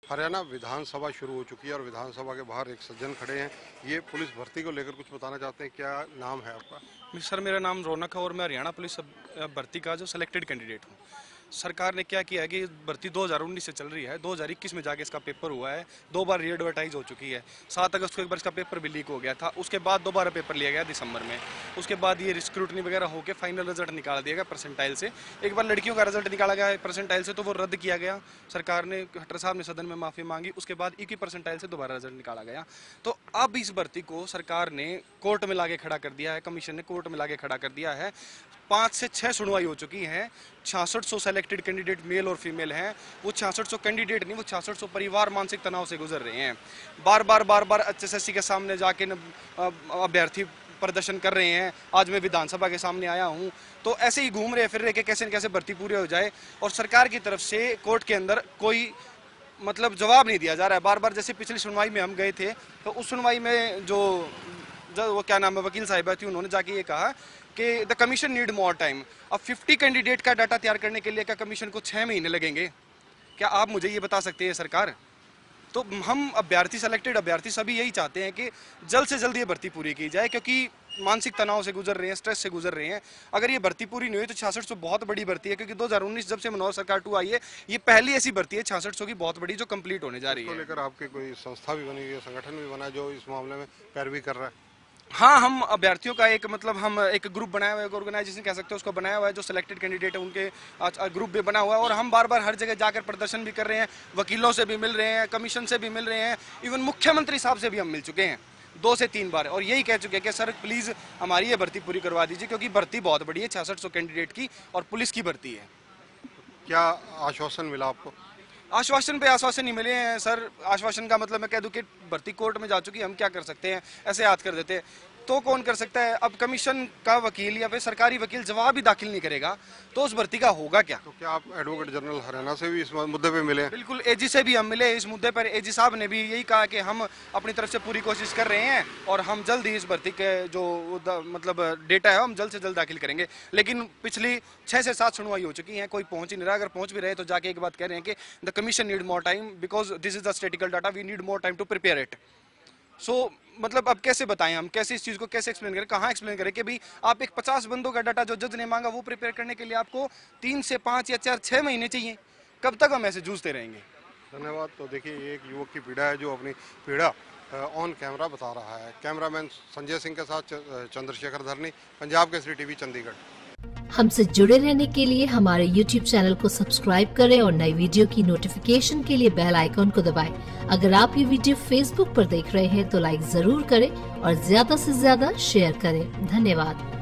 हरियाणा विधानसभा शुरू हो चुकी है और विधानसभा के बाहर एक सज्जन खड़े हैं। ये पुलिस भर्ती को लेकर कुछ बताना चाहते हैं। क्या नाम है आपका? सर, मेरा नाम रौनक है और मैं हरियाणा पुलिस भर्ती का जो सिलेक्टेड कैंडिडेट हूँ। सरकार ने क्या किया है कि भर्ती 2019 से चल रही है, 2021 में जाके इसका पेपर हुआ है, 2 बार री एडवर्टाइज हो चुकी है। 7 अगस्त को एक बार इसका पेपर भी लीक हो गया था, उसके बाद दोबारा पेपर लिया गया दिसंबर में। उसके बाद ये स्क्रूटनी वगैरह होकर फाइनल रिजल्ट निकाल दिया गया परसेंटाइल से। एक बार लड़कियों का रिजल्ट निकाला गया परसेंटाइल से, तो वो रद्द किया गया। सरकार ने, खट्टर साहब ने सदन में माफ़ी मांगी, उसके बाद एक ही परसेंटाइल से दोबारा रिजल्ट निकाला गया। तो अब इस भर्ती को सरकार ने कोर्ट में लाके खड़ा कर दिया है, कमीशन ने कोर्ट में लाके खड़ा कर दिया है। 5 से 6 सुनवाई हो चुकी हैं। 6600 सेलेक्टेड कैंडिडेट मेल और फीमेल हैं। वो 6600 कैंडिडेट नहीं, वो 6600 परिवार मानसिक तनाव से गुजर रहे हैं। बार बार HSSC के सामने जाके अभ्यर्थी प्रदर्शन कर रहे हैं। आज मैं विधानसभा के सामने आया हूं, तो ऐसे ही घूम रहे फिर रहे कि कैसे न कैसे भर्ती पूरी हो जाए, और सरकार की तरफ से कोर्ट के अंदर कोई मतलब जवाब नहीं दिया जा रहा है। बार बार जैसे पिछली सुनवाई में हम गए थे, तो उस सुनवाई में जो वो क्या नाम है, वकील साहिबा थी, उन्होंने जाके ये कहा कि the commission need more time. अब 50 कैंडिडेट का डाटा तैयार करने के लिए क्या कमीशन को 6 महीने लगेंगे? क्या आप मुझे ये बता सकते हैं सरकार? तो हम अभ्यर्थी, सेलेक्टेड अभ्यर्थी सभी यही चाहते हैं कि जल्द से जल्द ये भर्ती पूरी की जाए, क्योंकि मानसिक तनाव से गुजर रहे हैं, स्ट्रेस से गुजर रहे हैं। अगर ये भर्ती पूरी नहीं हुई तो 6600 बहुत बड़ी भर्ती है, क्योंकि 2019 जब से मनोहर सरकार 2 आई है, ये पहली ऐसी भर्ती है 6600 की बहुत बड़ी जो कंप्लीट होने जा रही है। इसको लेकर आपके कोई संस्था भी बनी हुई है, संगठन भी बना जो इस मामले में पैरवी कर रहा है? हाँ, हम अभ्यर्थियों का हम एक ग्रुप बनाया हुआ है, एक ऑर्गेनाइजेशन कह सकते हैं उसको बनाया हुआ है, जो सिलेक्टेड कैंडिडेट है उनके ग्रुप भी बना हुआ है। और हम बार बार हर जगह जाकर प्रदर्शन भी कर रहे हैं, वकीलों से भी मिल रहे हैं, कमीशन से भी मिल रहे हैं, इवन मुख्यमंत्री साहब से भी हम मिल चुके हैं 2 से 3 बार, और यही कह चुके हैं कि सर प्लीज़ हमारी ये भर्ती पूरी करवा दीजिए, क्योंकि भर्ती बहुत बड़ी है, 6600 कैंडिडेट की, और पुलिस की भर्ती है। क्या आश्वासन मिला आपको? आश्वासन पे आश्वासन ही मिले हैं सर। आश्वासन का मतलब मैं कह दूं कि भर्ती कोर्ट में जा चुकी है, हम क्या कर सकते हैं? ऐसे याद कर देते तो कौन कर सकता है? अब कमीशन का वकील या फिर सरकारी वकील जवाब ही दाखिल नहीं करेगा, तो उस भर्ती का होगा क्या? तो क्या आप एडवोकेट जनरल हरियाणा से भी इस मुद्दे पे मिले? बिल्कुल, एजी से भी हम मिले इस मुद्दे पर। एजी साहब ने भी यही कहा कि हम अपनी तरफ से पूरी कोशिश कर रहे हैं, और हम जल्द ही इस भर्ती के जो मतलब डेटा है हम जल्द से जल्द दाखिल करेंगे। लेकिन पिछली 6 से 7 सुनवाई हो चुकी हैं, कोई पहुंच ही नहीं रहा। अगर पहुंच भी रहे तो जाके एक बात कह रहे हैं कि the commission need more time because this is the statistical data, we need more time to prepare it. So मतलब अब कैसे बताएं, हम कैसे इस चीज़ को कैसे एक्सप्लेन करें, कहाँ एक्सप्लेन करें कि भाई आप एक 50 बंदों का डाटा जो जज ने मांगा वो प्रिपेयर करने के लिए आपको 3 से 5 या 4-6 महीने चाहिए। कब तक हम ऐसे जूझते रहेंगे? धन्यवाद। तो देखिए, एक युवक की पीड़ा है जो अपनी पीड़ा ऑन कैमरा बता रहा है। कैमरामैन संजय सिंह के साथ चंद्रशेखर धरनी, पंजाब केसरी टीवी, चंडीगढ़। हमसे जुड़े रहने के लिए हमारे YouTube चैनल को सब्सक्राइब करें और नई वीडियो की नोटिफिकेशन के लिए बेल आइकॉन को दबाएं। अगर आप ये वीडियो Facebook पर देख रहे हैं तो लाइक जरूर करें और ज्यादा से ज्यादा शेयर करें। धन्यवाद।